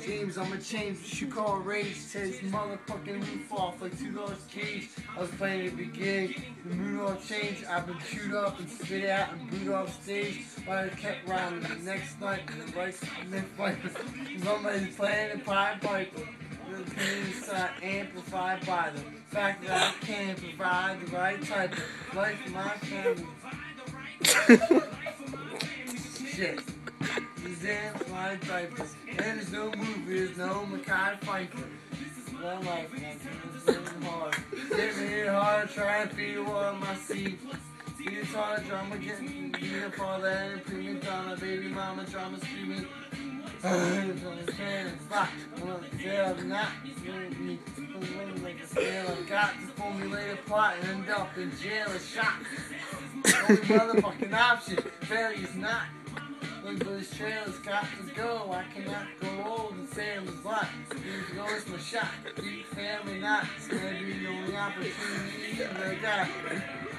James, I'ma change what you call rage. Tear this motherfucking roof off like $2 cage. I was playing at the beginning, the mood all changed. I've been chewed up and spit out and booed off stage. But I kept rhyming the next night and the right fight. Somebody's playing a Pied Piper. The pain inside amplified by the fact that I can't provide the right type of life for my family. Shit. These ants fly diapers. And there's no movie, there's no Mackay Pfeiffer. My life, man, it's getting hard. Getting hard, trying to feed water my seed. It's hard drama, getting beat up all that and premium drama, baby mama drama screaming. I'm not me. Like a snail, I've got to formulate a plot and end up in jail or shot. Only motherfucking option, failure's not. Look, this trailer's got to go. I cannot go old and say it was black. Need to go, it's my shot. Deep family not. It's gonna be the only opportunity that I got.